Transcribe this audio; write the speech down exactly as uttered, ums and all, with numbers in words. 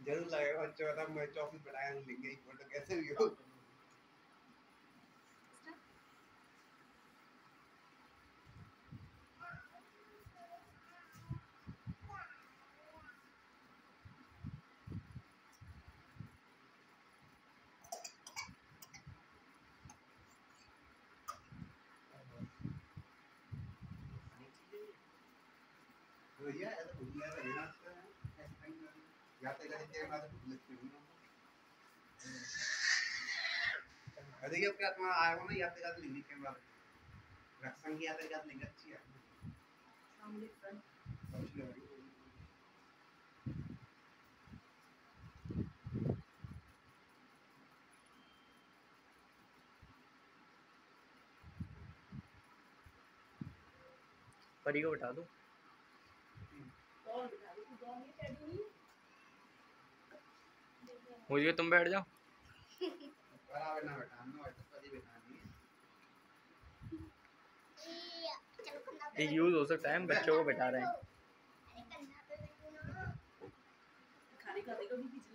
जरूर लगेगा बच्चों का मैं चौकीस बनाया लेंगे एक फोटो कैसे भी हो। भैया ऐसा भूल गया था ना ऐसा नहीं जाते जाते बाद भूल लगती हूँ अरे ये क्या तुम्हारा आया हो ना याते जाते लिखने के बाद रक्षण की याते जाते लिख अच्छी है सामने फ्रंट परी को बैठा दो और बैठा दो तू नहीं बैठी नहीं मुझे तुम बैठ जाओ बराबर ना बैठा ना ऐसा परी बैठा नहीं ये यूज हो सकता है हम बच्चों को बैठा रहे हैं खाने खाने को भी